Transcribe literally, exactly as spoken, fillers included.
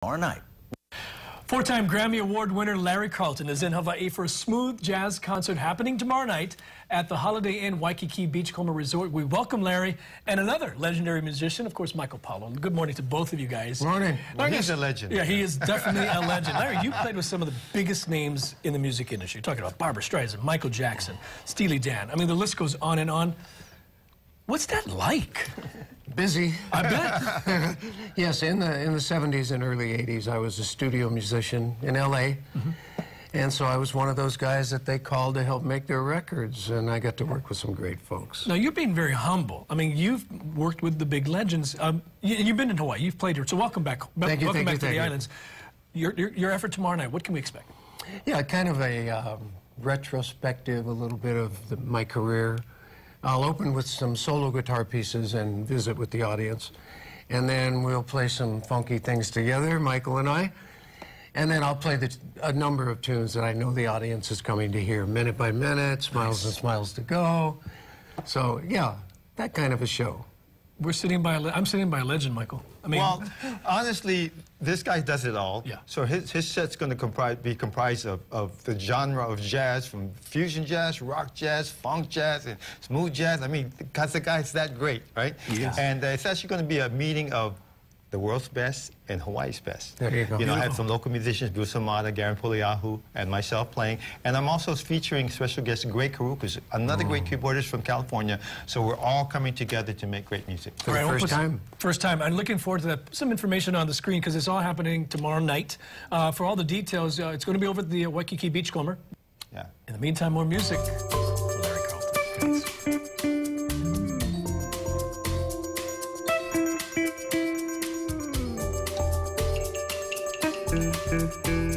tomorrow night. Four-time Grammy Award winner Larry Carlton is in Hawaii for a smooth jazz concert happening tomorrow night at the Holiday Inn Waikiki Beachcomber Resort. We welcome Larry and another legendary musician, of course, Michael Apaulo. Good morning to both of you guys. Morning. Well, he's a legend. Yeah, he is definitely a legend. Larry, you played with some of the biggest names in the music industry. You're talking about Barbra Streisand, Michael Jackson, Steely Dan. I mean, the list goes on and on. What's that like? Busy. I bet. Yes, in the in the seventies and early eighties, I was a studio musician in L A Mm-hmm. And so I was one of those guys that they called to help make their records, and I got to work with some great folks. Now, you're being very humble. I mean, you've worked with the big legends. Um, you, you've been in Hawaii. You've played here. So welcome back. Thank you, welcome thank back you, to thank the you. islands. Your, your, your effort tomorrow night, what can we expect? Yeah, kind of a um, retrospective, a little bit of the, my career. I'll open with some solo guitar pieces and visit with the audience. And then we'll play some funky things together, Michael and I. And then I'll play the, a number of tunes that I know the audience is coming to hear, Minute by Minute, Smiles and Smiles to Go. So, yeah, that kind of a show. We're sitting by a le I'm sitting by a legend, Michael. I mean, Well, honestly, this guy does it all. Yeah. So his, his set's going to comprise, be comprised of, of the genre of jazz, from fusion jazz, rock jazz, funk jazz, and smooth jazz. I mean, because the guy's that great, right? Yes. And uh, it's actually going to be a meeting of the world's best and Hawaii's best. There you go. You know, I have Beautiful. some local musicians, Bruce Amata, Garen Poliahu, and myself playing. And I'm also featuring special guest Greg Karukas, another Oh. great keyboardist from California. So we're all coming together to make great music. For the All right, first we'll put time. some- First time. I'm looking forward to that. Some information on the screen because it's all happening tomorrow night. Uh, for all the details, uh, it's going to be over at the uh, Waikiki Beachcomber. Yeah. In the meantime, more music. Larry Carlton. Thanks.